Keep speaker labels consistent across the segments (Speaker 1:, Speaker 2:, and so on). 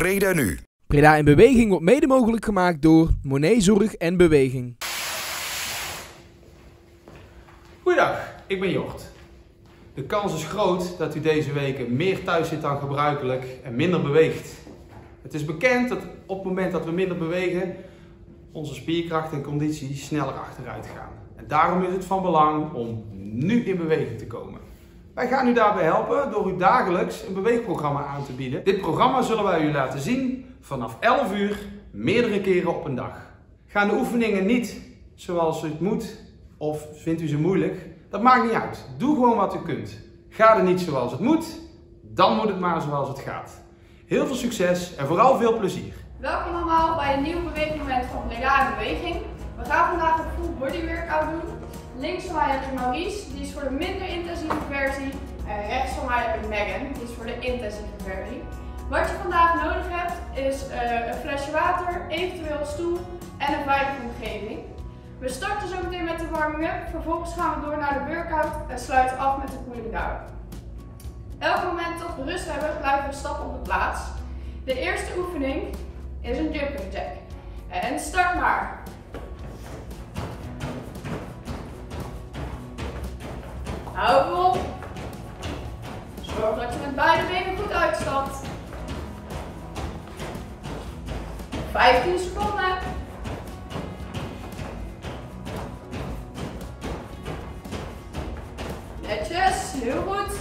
Speaker 1: Breda Nu.
Speaker 2: Breda in Beweging wordt mede mogelijk gemaakt door Monet Zorg en Beweging.
Speaker 3: Goeiedag, ik ben Jort. De kans is groot dat u deze weken meer thuis zit dan gebruikelijk en minder beweegt. Het is bekend dat op het moment dat we minder bewegen, onze spierkracht en conditie sneller achteruit gaan. En daarom is het van belang om nu in beweging te komen. Wij gaan u daarbij helpen door u dagelijks een beweegprogramma aan te bieden. Dit programma zullen wij u laten zien vanaf 11 uur, meerdere keren op een dag. Gaan de oefeningen niet zoals u het moet of vindt u ze moeilijk? Dat maakt niet uit. Doe gewoon wat u kunt. Gaat het niet zoals het moet, dan moet het maar zoals het gaat. Heel veel succes en vooral veel plezier.
Speaker 4: Welkom allemaal bij een nieuw beweegmoment van Breda in Beweging. We gaan vandaag een full body workout doen. Links van mij heb je Maurice, die is voor de minder intensieve versie. En rechts van mij heb ik Megan, die is voor de intensieve versie. Wat je vandaag nodig hebt is een flesje water, eventueel een stoel en een veilige omgeving. We starten zo meteen met de warming-up, vervolgens gaan we door naar de workout en sluiten af met de cooling down. Elk moment dat we rust hebben, blijven we stappen op de plaats. De eerste oefening is een jumping jack. En start maar. Hou vol. Zorg dat je met beide benen goed uitstapt. 15 seconden. Netjes, heel goed.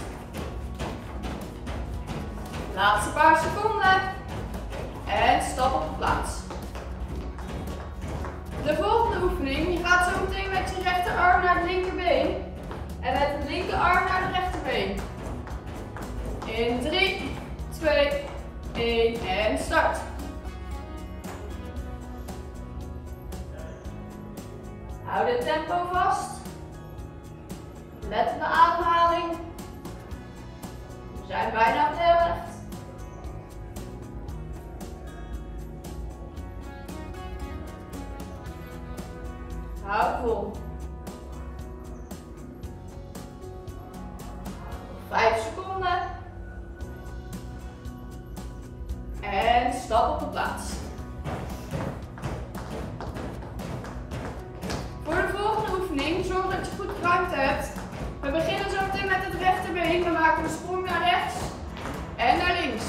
Speaker 4: Laatste paar seconden. En stap op de plaats. De volgende oefening, je gaat zo meteen met je rechterarm naar het linkerbeen. En met de linkerarm naar de rechterbeen. In 3, 2, 1 en start. Hou dit tempo vast. Let op de ademhaling. We zijn bijna op de helft. Hou vol. 5 seconden. En stap op de plaats. Voor de volgende oefening zorg dat je goed ruimte hebt. We beginnen zo meteen met het rechterbeen. We maken een sprong naar rechts en naar links.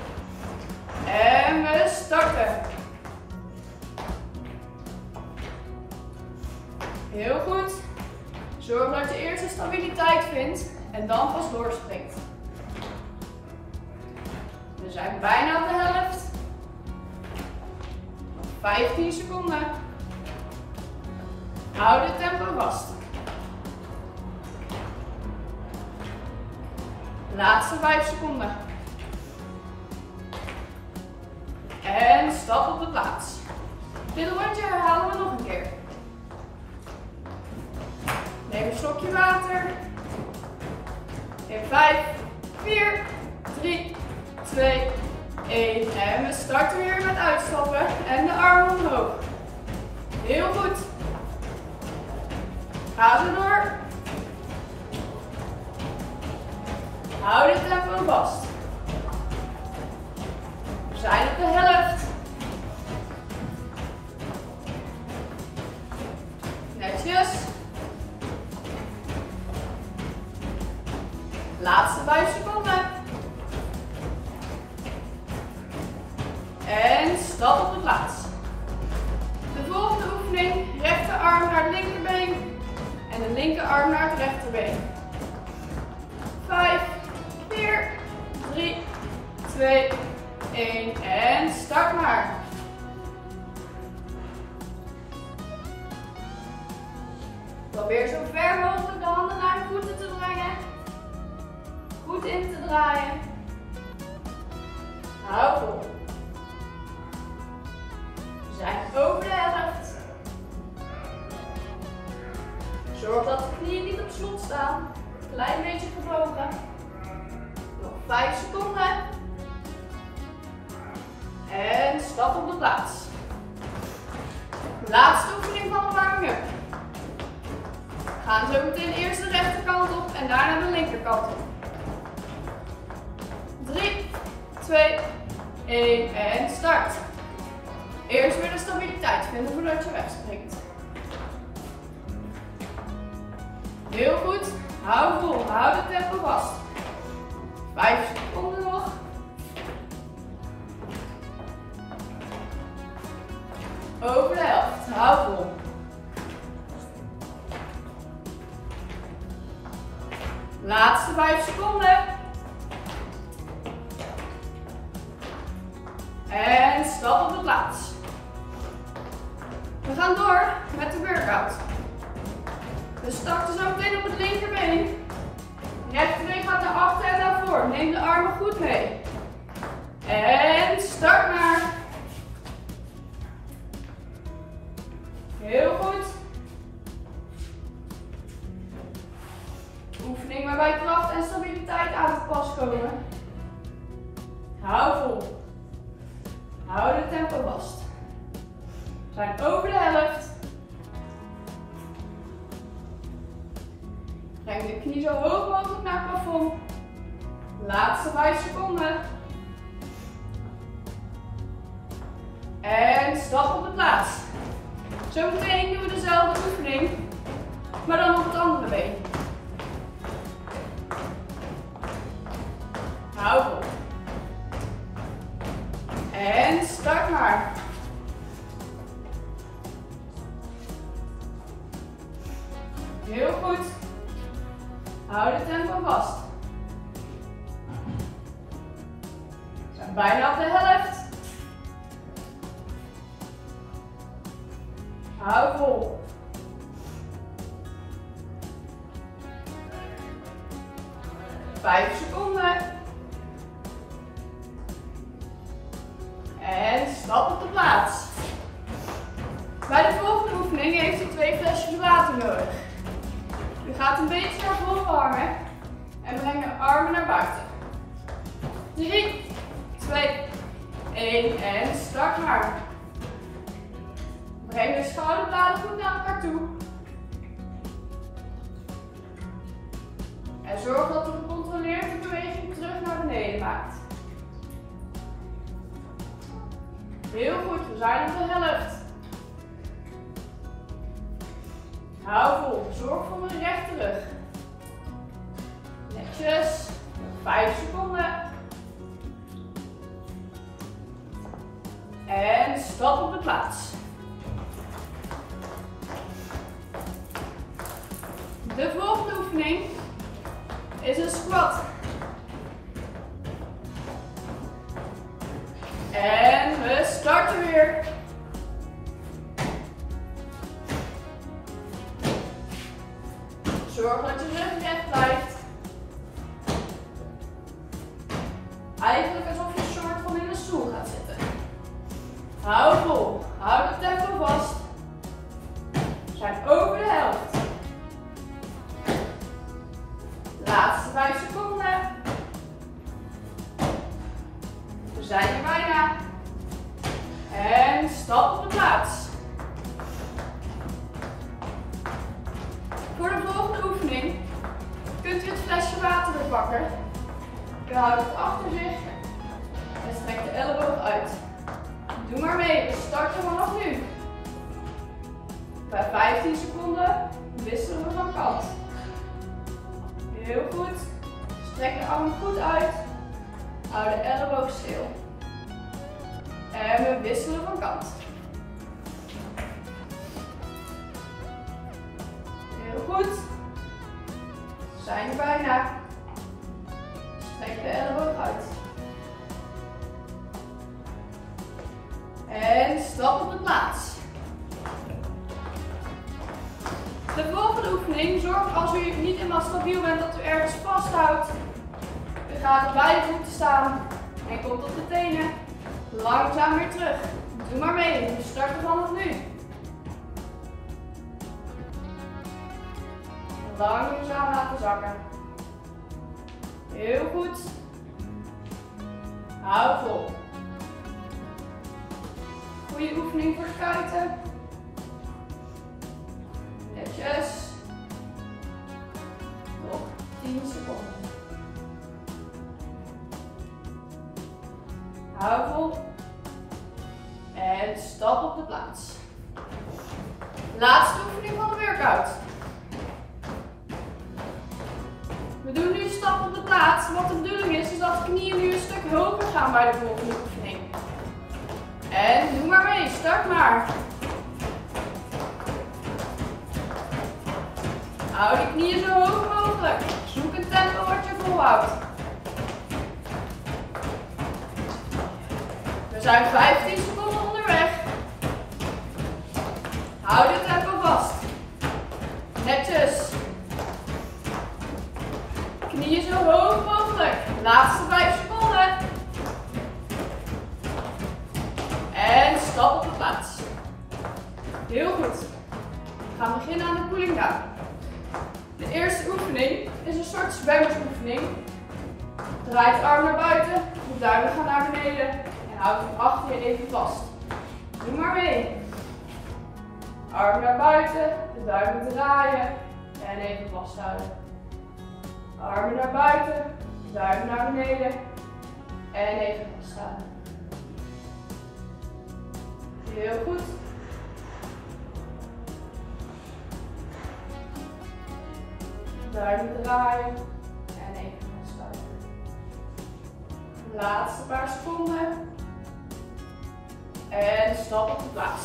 Speaker 4: En we starten. Heel goed. Zorg dat je eerst de stabiliteit vindt en dan pas doorspringt. We zijn bijna op de helft. Nog 15 seconden. Hou dit tempo vast. Laatste 5 seconden. En stap op de plaats. Dit rondje herhalen we nog een keer. Neem een slokje water. In 5, 4, 3, 2, 1. En we starten weer met uitstappen en de armen omhoog. Heel goed. Ga zo door. Hou dit tempo vast. We zijn op de helft. Netjes. Laatste 5 seconden. En stap op de plaats. De volgende oefening, rechterarm naar het linkerbeen en de linkerarm naar het rechterbeen. 5, 4, 3, 2, 1 en start maar. Probeer zo ver mogelijk de handen naar de voeten te brengen. Goed in te draaien. Hou vol. We zijn over de helft. Zorg dat de knieën niet op slot staan. Klein beetje gebogen. Nog 5 seconden. En stap op de plaats. Laatste oefening van de warming-up. We gaan zo meteen eerst de rechterkant op en daarna de linkerkant op. 3, 2, 1 en start. Eerst weer de stabiliteit vinden voordat je wegspringt. Heel goed. Hou vol. Hou de tempo vast. 5 seconden nog. Over de helft. Hou vol. Laatste 5 seconden. En stap op de plaats. We gaan door met de workout. We starten zo meteen op het linkerbeen. Rechterbeen gaat naar achter en naar voor. Neem de armen goed mee. En start maar. Heel goed. Oefening waarbij kracht en stabiliteit aan te pas komen. Hou vol. Hou de tempo vast. We zijn over de helft. Breng de knie zo hoog mogelijk naar het plafond. Laatste 5 seconden. En stap op de plaats. Zometeen doen we dezelfde oefening, maar dan op het andere been. Hou vol. En start maar. Heel goed. Hou de tempo vast. We zijn bijna op de helft. Hou vol. Vijf seconden. En stap op de plaats. Bij de volgende oefening heeft u 2 flesjes water nodig. U gaat een beetje naar voren hangen en breng de armen naar buiten. 3, 2, 1 en start maar. Breng de schouderbladen goed naar elkaar toe. En zorg dat u gecontroleerd de beweging terug naar beneden maakt. Heel goed, we zijn op de helft. Hou vol, zorg voor een rechte rug. Netjes, 5 seconden. En stap op de plaats. De volgende oefening is een squat. En we starten weer. Zorg dat je rug recht blijft. Eigenlijk alsof je een soort van in een stoel gaat zitten. Hou vol. Hou de tempo vast. We zijn over de helft. Laatste 5 seconden. We zijn er bijna. En stap op de plaats. Voor de volgende oefening kunt u het flesje water weer pakken. U houdt het achter zich en strekt de elleboog uit. Doe maar mee, we starten vanaf nu. Bij 15 seconden wisselen we van kant. Heel goed. Strek de armen goed uit. Hou de elleboog stil. En we wisselen van kant. Heel goed. We zijn er bijna. Strek de elleboog uit. En stap op de plaats. De volgende oefening zorgt als u niet helemaal stabiel bent dat u ergens vasthoudt. U gaat op beide voeten staan en komt op de tenen. Langzaam weer terug. Doe maar mee, we starten vanaf nu. Langzaam laten zakken. Heel goed. Hou vol. Goede oefening voor de kuiten. Netjes. Nog 10 seconden. Hou vol. En stap op de plaats. Laatste oefening van de workout. We doen nu een stap op de plaats. Wat de bedoeling is dat de knieën nu een stuk hoger gaan bij de volgende oefening. En doe maar mee, start maar. Hou die knieën zo hoog mogelijk. Zoek een tempo wat je volhoudt. We zijn 15 seconden onderweg. Hou dit tempo vast. Netjes. Knieën zo hoog mogelijk. Laatste 5 seconden. En stap op de plaats. Heel goed. We gaan beginnen aan de cooling down. De eerste oefening is een soort zwemmersoefening. Draai de arm naar buiten, de duimen gaan naar beneden en houd hem achter je even vast. Doe maar mee. Arm naar buiten, de duimen draaien en even vasthouden. Armen naar buiten, de duimen naar beneden en even vasthouden. Heel goed. Duimen draaien en even vasthouden. De laatste paar seconden. En stap op de plaats.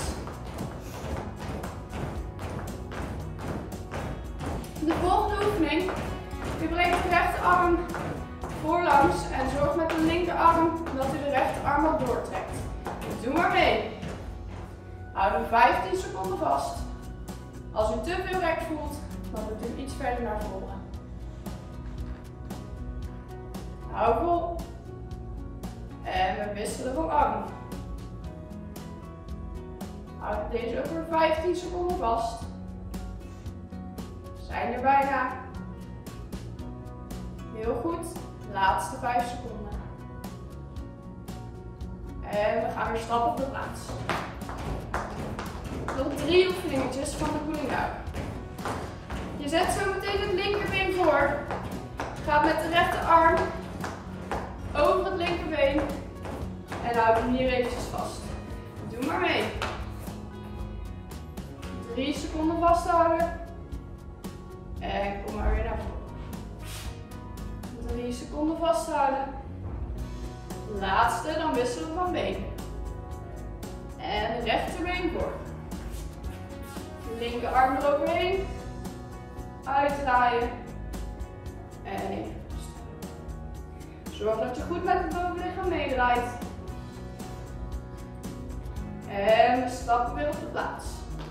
Speaker 4: De volgende oefening. U brengt de rechterarm voorlangs en zorg met de linkerarm dat u de rechterarm wat doortrekt. Doe maar mee. Houd hem 15 seconden vast. Als u te veel rek voelt, dan doet u hem iets verder naar voren. Hou vol. En we wisselen van arm. Houd deze ook voor 15 seconden vast. We zijn er bijna. Heel goed. Laatste 5 seconden. En we gaan weer stappen op de plaats. Nog 3 oefeningetjes van de cooling down. Je zet zo meteen het linkerbeen voor. Gaat met de rechterarm over het linkerbeen. En houd hem hier eventjes vast. Doe maar mee. 3 seconden vasthouden. En kom maar weer naar voren. 3 seconden vasthouden. Laatste, dan wisselen we van been. En rechterbeen voor. De linkerarm eroverheen. Uitdraaien. En even vasthouden. Zorg dat je goed met het bovenlichaam meedraait. En we stappen weer op de plaats.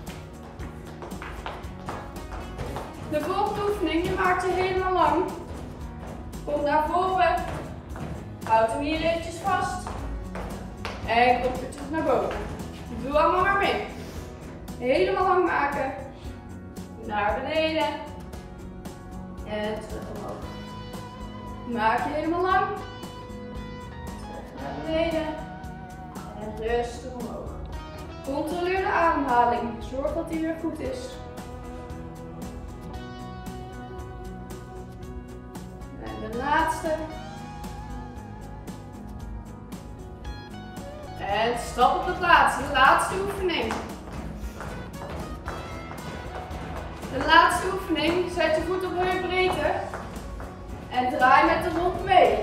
Speaker 4: De volgende oefening, je maakt je helemaal lang. Kom naar voren. Houd hem hier eventjes vast. En kom weer terug naar boven. Doe allemaal maar mee. Helemaal lang maken. Naar beneden. En terug omhoog. Maak je helemaal lang. Terug naar beneden. En rustig omhoog. Controleer de ademhaling. Zorg dat die weer goed is. En de laatste. En stap op de plaats. De laatste oefening. De laatste oefening. Zet je voet op heupbreedte. En draai met de romp mee.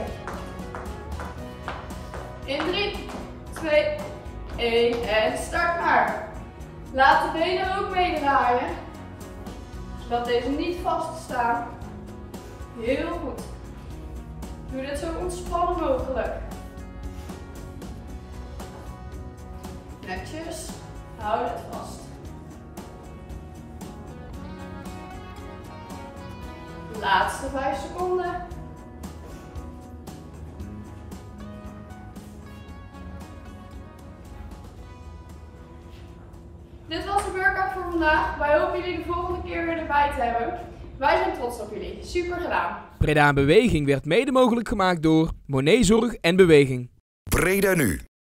Speaker 4: In 3, 2, 1 en start maar. Laat de benen ook meedraaien. Zodat deze niet vaststaan. Heel goed. Doe dit zo ontspannen mogelijk. Netjes. Hou het vast. Laatste 5 seconden. Dit was de workout voor vandaag. Wij hopen jullie de volgende keer weer erbij te hebben. Wij zijn trots op jullie. Super gedaan.
Speaker 2: Breda in Beweging werd mede mogelijk gemaakt door Monet Zorg en Beweging.
Speaker 1: Breda Nu.